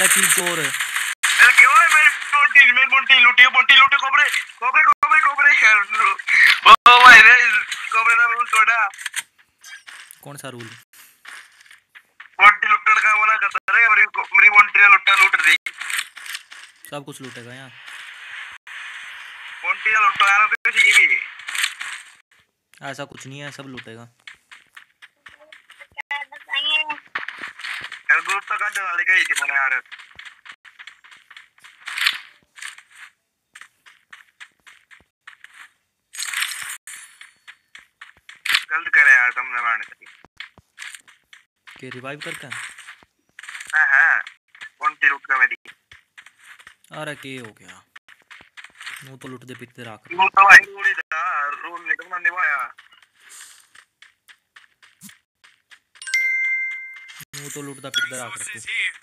अरे किल चोर अरे क्यों है मेरी बोंटी लूटे कोबरे ओ भाई रे कोबरे ना रूल तोड़ा। कौन सा रूल? बोंटी लूटने का मना करता है। मेरी बोंटी लूट दी। सब कुछ लूटेगा यहाँ। बोंटी लूटो यार किसी की भी। ऐसा कुछ नहीं है, सब लूटेगा। यार ग्रुप तो काट डाले कहीं थी मैंने यार। गलत करे यार तुमने मारने से। के रिवाइव करके? हाँ बोंटी लूट का मेरी। अरे के हो गया? वो तो लूट दे पिटते रख। वो तो भाई रूल निकलना निभाया। वो तो लूटता पिटता रख।